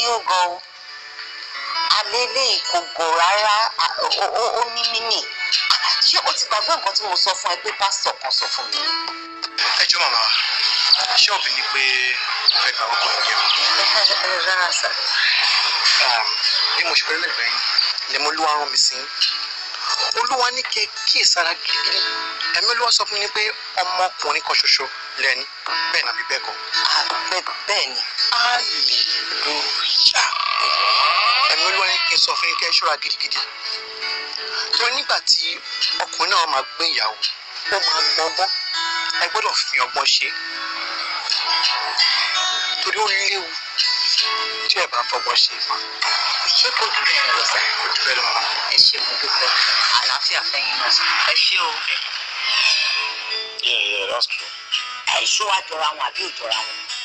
ó gan o alẹ́lẹ́ ìkògò rárá ó ní mímì ṣé o ti gbàgbé nǹkan tí mo sọ fún ẹ pé pásítọ̀ kan sọ fún mi. ẹ jọ̀ọ́ màmá ṣé òbí ni pé mo fẹ́ gbà ọkọ ìyẹn. rárá sà. bí mo ṣe pẹ́ lẹ́gbẹ̀ẹ́ yín ni mo lúwa rán mi sí olúwa ní kí ẹ kíyèsára gidigidi ẹ̀mí olúwa sọ fún mi pé ọmọkùnrin kan ṣoṣo lẹ́ni bẹ́ẹ̀ nàbí bẹ́ẹ̀ kọ́. bẹ́ẹ̀ ni. hallelujah ẹ̀mí olúwa ní kí n sọ fún yín kí ẹ ṣọ́ra gidigidi torí nígbà tí ọkùnrin náà máa gbé ìyàwó ó máa gbọ́gbọ́n ẹ gbọ́dọ̀ fi ọgbọ́n ṣe torí ó léwu tí ẹ bá fọgbọ́n ṣe fún ṣé kò jù bẹ́ẹ̀ lọ sà. kò jù bẹ́ẹ̀ lọ. ẹ ṣé mo dúpẹ́ àlàáfíà fẹ́yìn náà sà. ẹ ṣé o. Yeah, that's true. ẹ ṣó wa jọra wọn àbí ò jọra wọn.